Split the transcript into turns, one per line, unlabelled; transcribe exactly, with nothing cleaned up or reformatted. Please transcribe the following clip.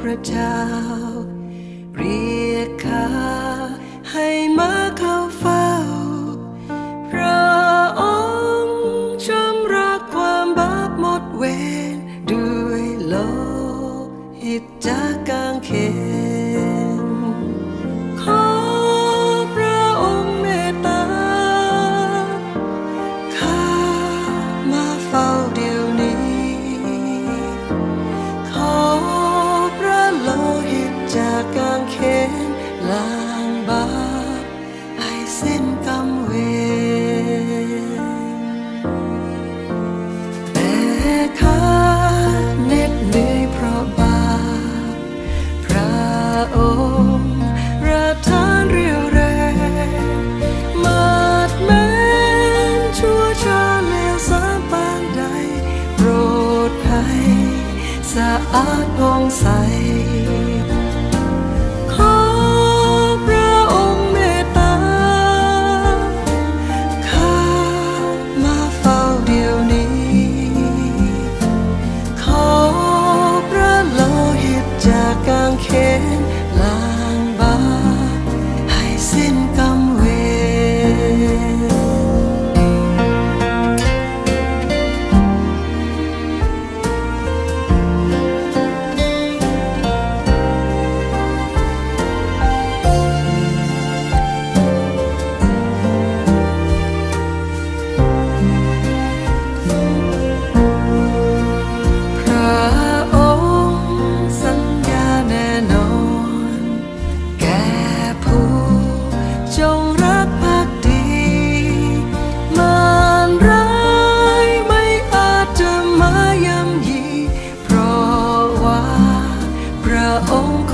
ระเจ้าเรียกข้าให้มาเข้าเฝ้าพระองค์ชำระความบาปหมดเวรด้วยโลหิตจากกางเขนขอพระองค์เมตตาข้ามาเฝ้าเดี๋ยวนี้ขอพระโลหิตจากกางเขนล้างบาปให้สิ้นกรรมเวรแต่ข้าเหน็ดเหนื่อยเพราะบาปพระองค์ประทานเรี่ยวแรงมาดแม้นชั่วช้าเลวสามปานใดโปรดให้สะอาดผ่องใสขอพระองค์เมตตาข้ามาเฝ้าเดี๋ยวนี้ขอพระโลหิตจากกางเขนล้างบาปให้สิ้นกรรมเวรพระองค์สัญญาแน่นอนแก่ผู้จงรักภักดีมารร้ายไม่อาจจะมาย่ำยีเพราะว่าพระองค์